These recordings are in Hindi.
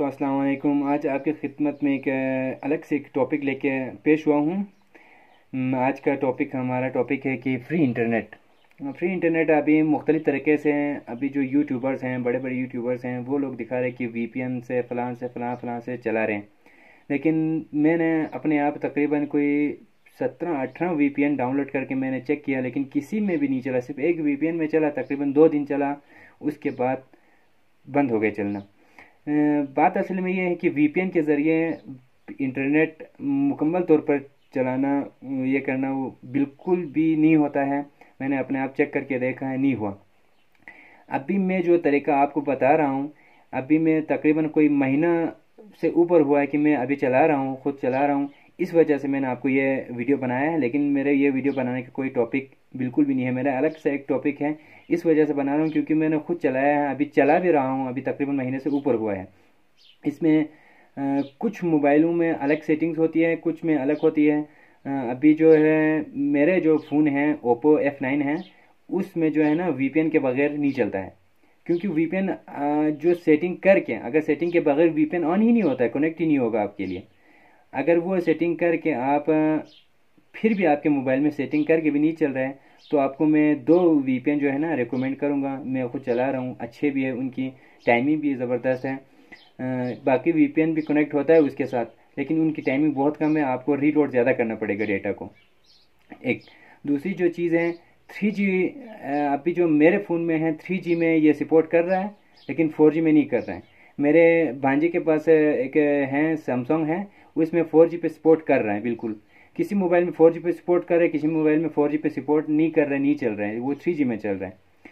दोस्तों, अस्सलाम वालेकुम। आज आपकी खिदमत में एक अलग से एक टॉपिक लेके पेश हुआ हूँ। आज का टॉपिक हमारा टॉपिक है कि फ्री इंटरनेट। फ्री इंटरनेट अभी मुख्तलिफ़ तरीके से अभी जो यूट्यूबर्स हैं, बड़े बड़े यूट्यूबर्स हैं, वो लोग दिखा रहे हैं कि वीपीएन से फ़लाँ से चला रहे हैं। लेकिन मैंने अपने आप तकरीबन कोई 17-18 वीपीएन डाउनलोड करके मैंने चेक किया, लेकिन किसी में भी नहीं चला। सिर्फ एक वीपीएन में चला, तकरीबन 2 दिन चला, उसके बाद बंद हो गए चलना। बात असल में ये है कि वीपीएन के ज़रिए इंटरनेट मुकम्मल तौर पर चलाना, ये करना वो बिल्कुल भी नहीं होता है। मैंने अपने आप चेक करके देखा है, नहीं हुआ। अभी मैं जो तरीका आपको बता रहा हूँ, अभी मैं तकरीबन कोई महीना से ऊपर हुआ है कि मैं अभी चला रहा हूँ, खुद चला रहा हूँ। इस वजह से मैंने आपको ये वीडियो बनाया है, लेकिन मेरे ये वीडियो बनाने का कोई टॉपिक बिल्कुल भी नहीं है। मेरा अलग से एक टॉपिक है, इस वजह से बना रहा हूँ क्योंकि मैंने खुद चलाया है, अभी चला भी रहा हूँ, अभी तकरीबन महीने से ऊपर हुआ है। इसमें कुछ मोबाइलों में अलग सेटिंग्स होती है, कुछ में अलग होती है। अभी जो है मेरे जो फ़ोन हैं ओप्पो F9 है, उसमें जो है ना वीपीएन के बगैर नहीं चलता है। क्योंकि वीपीएन जो सेटिंग करके, अगर सेटिंग के बगैर वीपीएन ऑन ही नहीं होता है, कनेक्ट ही नहीं होगा आपके लिए। अगर वो सेटिंग करके आप फिर भी आपके मोबाइल में सेटिंग करके भी नहीं चल रहा है, तो आपको मैं 2 वीपीएन जो है ना रिकमेंड करूँगा। मैं खुद चला रहा हूँ, अच्छे भी है, उनकी टाइमिंग भी ज़बरदस्त है। बाकी वीपीएन भी कनेक्ट होता है उसके साथ, लेकिन उनकी टाइमिंग बहुत कम है, आपको रीलोड ज़्यादा करना पड़ेगा डेटा को। एक दूसरी जो चीज़ है 3G, अभी जो मेरे फ़ोन में है 3G में ये सपोर्ट कर रहा है, लेकिन 4G में नहीं कर रहा है। मेरे भांजे के पास एक है, सैमसंग है, उसमें 4G पे सपोर्ट कर रहा है बिल्कुल। किसी मोबाइल में 4G पे सपोर्ट कर रहा है, किसी मोबाइल में 4G पे सपोर्ट नहीं कर रहा है, नहीं चल रहा है, वो 3G में चल रहा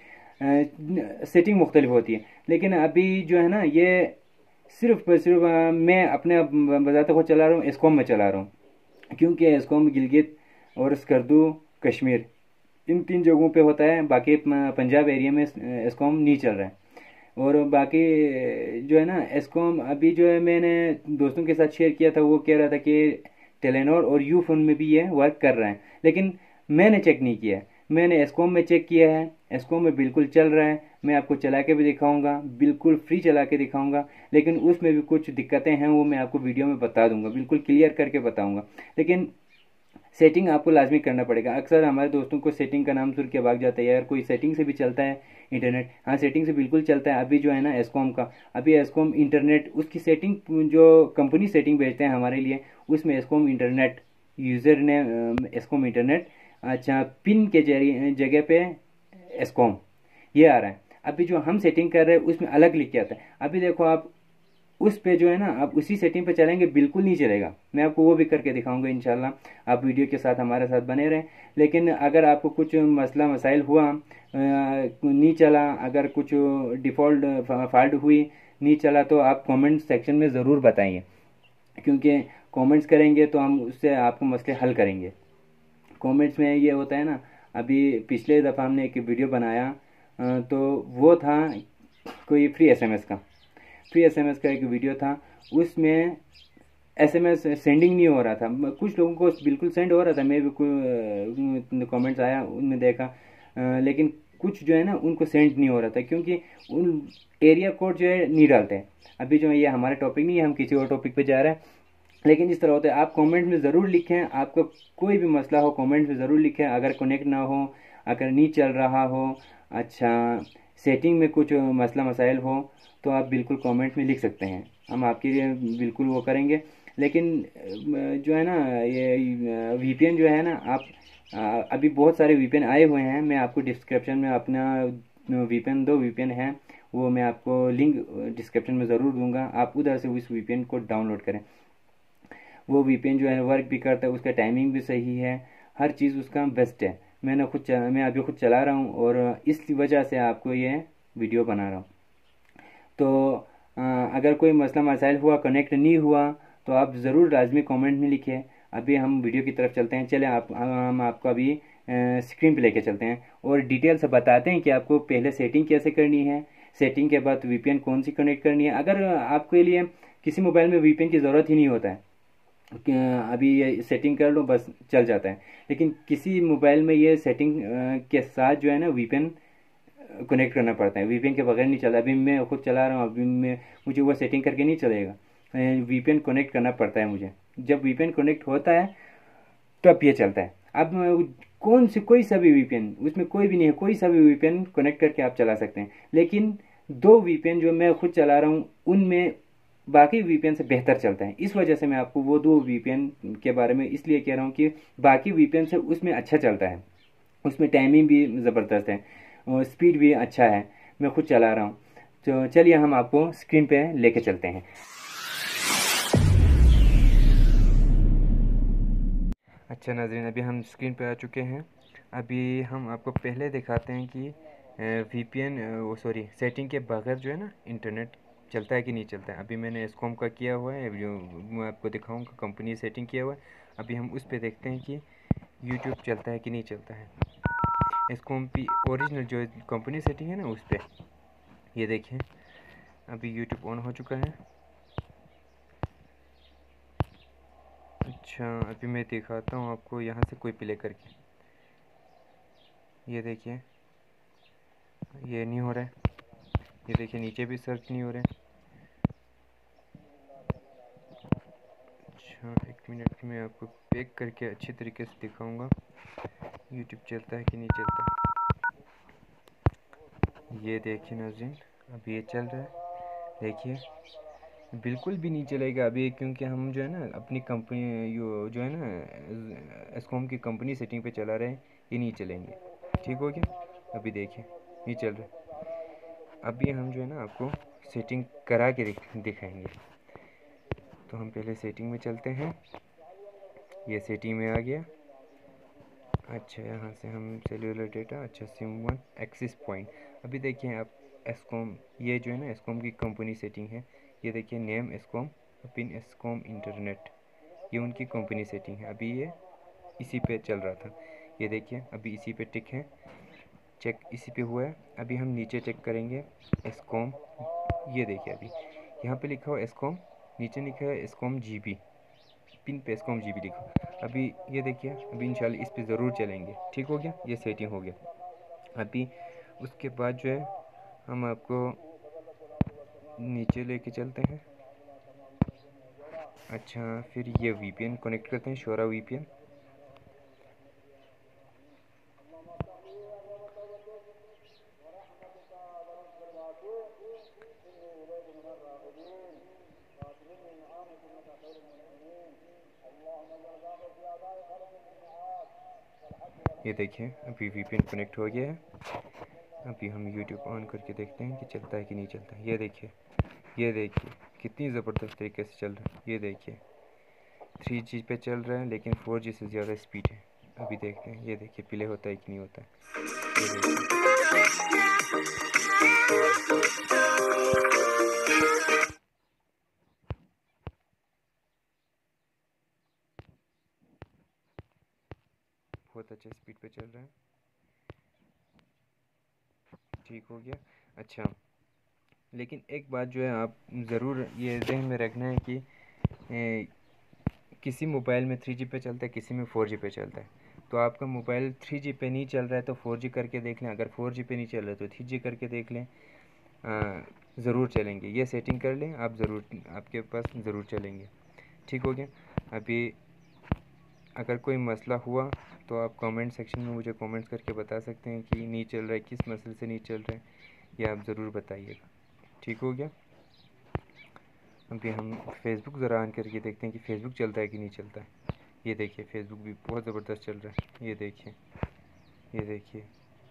है। सेटिंग मुख्तलिफ होती है। लेकिन अभी जो है ना, ये सिर्फ मैं अपने बताते हुए चला रहा हूँ, एस्कॉम में चला रहा हूँ। क्योंकि एस्कॉम गिलगित और स्कर्दू कश्मीर, इन 3 जगहों पे होता है। बाकी पंजाब एरिया में एस्कॉम नहीं चल रहा है। और बाकी जो है ना एस्कॉम, अभी जो है मैंने दोस्तों के साथ शेयर किया था, वो कह रहा था कि टेलेनॉर और यू फोन में भी ये वर्क कर रहा है, लेकिन मैंने चेक नहीं किया है। मैंने एस्कॉम में चेक किया है, एस्कॉम में बिल्कुल चल रहा है। मैं आपको चला के भी दिखाऊंगा, बिल्कुल फ्री चला के दिखाऊंगा, लेकिन उसमें भी कुछ दिक्कतें हैं, वो मैं आपको वीडियो में बता दूंगा, बिल्कुल क्लियर करके बताऊंगा। लेकिन सेटिंग आपको लाजमी करना पड़ेगा। अक्सर हमारे दोस्तों को सेटिंग का नाम सुन के भाग जाता है, यार कोई सेटिंग से भी चलता है इंटरनेट। हाँ, सेटिंग से बिल्कुल चलता है। अभी जो है ना एस्कॉम का, अभी एस्कॉम इंटरनेट, उसकी सेटिंग जो कंपनी सेटिंग भेजते हैं हमारे लिए, उसमें एस्कॉम इंटरनेट यूज़र ने एस्कॉम इंटरनेट, अच्छा, पिन के जगह पे एस्कॉम ये आ रहा है। अभी जो हम सेटिंग कर रहे हैं उसमें अलग लिख के आता है। अभी देखो आप उस पे जो है ना, आप उसी सेटिंग पे चलेंगे, बिल्कुल नहीं चलेगा। मैं आपको वो भी करके दिखाऊंगा इंशाल्लाह। आप वीडियो के साथ हमारे साथ बने रहें। लेकिन अगर आपको कुछ मसला मसाइल हुआ, नहीं चला, अगर कुछ डिफ़ॉल्ट फॉल्ट हुई, नहीं चला, तो आप कमेंट सेक्शन में ज़रूर बताइए, क्योंकि कमेंट्स करेंगे तो हम उससे आपको मसले हल करेंगे। कमेंट्स में ये होता है ना, अभी पिछले दफ़ा हमने एक वीडियो बनाया, तो वो था कोई फ्री एसएमएस का एक वीडियो था। उसमें एसएमएस सेंडिंग नहीं हो रहा था, कुछ लोगों को बिल्कुल सेंड हो रहा था, मैं भी कमेंट्स आया उनमें देखा, लेकिन कुछ जो है ना उनको सेंड नहीं हो रहा था, क्योंकि उन एरिया कोड जो है नहीं डालते हैं। अभी जो ये हमारा टॉपिक नहीं है, हम किसी और टॉपिक पे जा रहे हैं, लेकिन इस तरह होता है। आप कमेंट में ज़रूर लिखें, आपको कोई भी मसला हो कमेंट में ज़रूर लिखें। अगर कनेक्ट ना हो, अगर नहीं चल रहा हो, अच्छा, सेटिंग में कुछ मसला मसाइल हो, तो आप बिल्कुल कमेंट में लिख सकते हैं, हम आपके लिए बिल्कुल वो करेंगे। लेकिन जो है ना ये वीपीएन जो है ना, आप अभी बहुत सारे वीपीएन आए हुए हैं। मैं आपको डिस्क्रिप्शन में अपना वीपीएन, 2 वीपीएन हैं, वो मैं आपको लिंक डिस्क्रिप्शन में ज़रूर दूंगा। आप उधर से उस वीपीएन को डाउनलोड करें। वो वीपीएन जो है वर्क भी करता है, उसका टाइमिंग भी सही है, हर चीज़ उसका बेस्ट है। मैं अभी खुद चला रहा हूँ, और इस वजह से आपको ये वीडियो बना रहा हूँ। तो अगर कोई मसला मसाइल हुआ, कनेक्ट नहीं हुआ, तो आप ज़रूर लाजमी कमेंट में लिखिए। अभी हम वीडियो की तरफ चलते हैं। चले हम आपको अभी स्क्रीन पे लेके चलते हैं और डिटेल से बताते हैं कि आपको पहले सेटिंग कैसे करनी है, सेटिंग के बाद वीपीएन कौन सी कनेक्ट करनी है। अगर आपके लिए किसी मोबाइल में वीपीएन की ज़रूरत ही नहीं होता है, अभी ये सेटिंग कर लो बस चल जाता है, लेकिन किसी मोबाइल में ये सेटिंग के साथ जो है ना वीपीएन कनेक्ट करना पड़ता है, वीपीएन के बगैर नहीं चलता। अभी मैं खुद चला रहा हूँ, अभी मैं मुझे वो सेटिंग करके नहीं चलेगा, वीपीएन कनेक्ट करना पड़ता है मुझे। जब वीपीएन कनेक्ट होता है तब ये चलता है। अब कौन सी कोई सा भी वीपीएन, उसमें कोई भी नहीं है, कोई सा भी वीपीएन कनेक्ट करके आप चला सकते हैं। लेकिन दो वीपीएन जो मैं खुद चला रहा हूँ उनमें बाकी वीपीएन से बेहतर चलता है। इस वजह से मैं आपको वो दो वीपीएन के बारे में इसलिए कह रहा हूँ कि बाकी वीपीएन से उसमें अच्छा चलता है, उसमें टाइमिंग भी ज़बरदस्त है और स्पीड भी अच्छा है। मैं खुद चला रहा हूँ। तो चलिए हम आपको स्क्रीन पे लेके चलते हैं। अच्छा नाज़रीन, अभी हम स्क्रीन पे आ चुके हैं। अभी हम आपको पहले दिखाते हैं कि वीपीएन वो सॉरी सेटिंग के बगैर जो है ना इंटरनेट चलता है कि नहीं चलता है। अभी मैंने एस्कॉम का किया हुआ है, जो मैं आपको दिखाऊंगा कंपनी सेटिंग किया हुआ है। अभी हम उस पर देखते हैं कि यूट्यूब चलता है कि नहीं चलता है। एस्कॉम की ओरिजिनल जो कंपनी सेटिंग है ना उस पर, ये देखिए अभी यूट्यूब ऑन हो चुका है। अच्छा, अभी मैं दिखाता हूँ आपको यहाँ से कोई प्ले करके। ये देखिए ये नहीं हो रहा है, ये देखिए नीचे भी सर्च नहीं हो रहा है। अच्छा एक मिनट में आपको पैक करके अच्छी तरीके से दिखाऊंगा यूट्यूब चलता है कि नहीं चलता है। ये देखिए नाज़रीन, अभी ये चल रहा है, देखिए बिल्कुल भी नहीं चलेगा अभी, क्योंकि हम जो है ना अपनी कंपनी जो है ना एस्कॉम की कंपनी सेटिंग पे चला रहे हैं, ये नहीं चलेंगे। ठीक हो गया, अभी देखिए नहीं चल रहा। अभी हम जो है ना आपको सेटिंग करा के दिखाएंगे। तो हम पहले सेटिंग में चलते हैं। ये सेटिंग में आ गया। अच्छा यहाँ से हम सेल्यूलर डेटा, अच्छा सिम 1 एक्सिस पॉइंट। अभी देखिए आप एस्कॉम, ये जो है ना एस्कॉम की कंपनी सेटिंग है। ये देखिए नेम एस्कॉम, पिन एस्कॉम इंटरनेट, ये उनकी कंपनी सेटिंग है। अभी ये इसी पे चल रहा था, ये देखिए अभी इसी पे टिक है, चेक इसी पे हुआ है। अभी हम नीचे चेक करेंगे एस्कॉम, ये देखिए अभी यहाँ पे लिखा हुआ एस्कॉम, नीचे लिखा है एस्कॉम जीबी, पिन पे एस्कॉम जीबी लिखा। अभी ये देखिए अभी इंशाल्लाह इस पे ज़रूर चलेंगे। ठीक हो गया, ये सेटिंग हो गया। अभी उसके बाद जो है हम आपको नीचे लेके चलते हैं। अच्छा फिर ये वीपीएन कनेक्ट करते हैं, शोरा वीपीएन। ये देखिए अभी वीपीएन कनेक्ट हो गया है। अभी हम यूट्यूब ऑन करके देखते हैं कि चलता है कि नहीं चलता है। ये देखिए कितनी ज़बरदस्त तरीके से चल रहा है। ये देखिए 3G पे चल रहा है लेकिन 4G से ज़्यादा स्पीड है। अभी देखते हैं, ये देखिए प्ले होता है कि नहीं होता है। ये देखिए बहुत अच्छा स्पीड पे चल रहा है। ठीक हो गया। अच्छा लेकिन एक बात जो है आप ज़रूर ये ध्यान में रखना है कि किसी मोबाइल में 3G पे चलता है, किसी में 4G पे चलता है। तो आपका मोबाइल 3G पे नहीं चल रहा है तो 4G करके देख लें, अगर 4G पे नहीं चल रहा है तो 3G करके देख लें, ज़रूर चलेंगे। ये सेटिंग कर लें आप, ज़रूर आपके पास ज़रूर चलेंगे। ठीक हो गया। अभी अगर कोई मसला हुआ तो आप कमेंट सेक्शन में मुझे कमेंट्स करके बता सकते हैं कि नहीं चल रहा है, किस मसले से नहीं चल रहा है, ये आप ज़रूर बताइएगा। ठीक हो गया। अभी हम फेसबुक ज़रा ऑन करके देखते हैं कि फ़ेसबुक चलता है कि नहीं चलता है। ये देखिए फेसबुक भी बहुत ज़बरदस्त चल रहा है। ये देखिए, ये देखिए,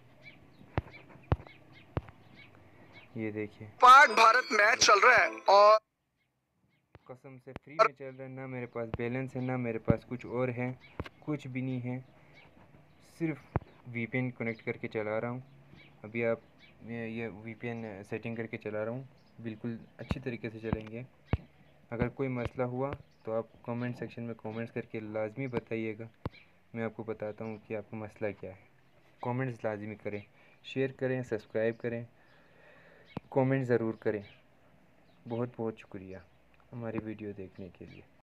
ये देखिए पाक भारत मैच चल रहा है और कसम से फ्री में चल रहा है। ना मेरे पास बैलेंस है, ना मेरे पास कुछ और है, कुछ भी नहीं है, सिर्फ वीपीएन कनेक्ट करके चला रहा हूँ। अभी आप ये वीपीएन सेटिंग करके चला रहा हूँ, बिल्कुल अच्छी तरीके से चलेंगे। अगर कोई मसला हुआ तो आप कमेंट सेक्शन में कमेंट्स करके लाजमी बताइएगा, मैं आपको बताता हूँ कि आपका मसला क्या है। कमेंट्स लाजमी करें, शेयर करें, सब्सक्राइब करें, कमेंट ज़रूर करें। बहुत बहुत शुक्रिया हमारी वीडियो देखने के लिए।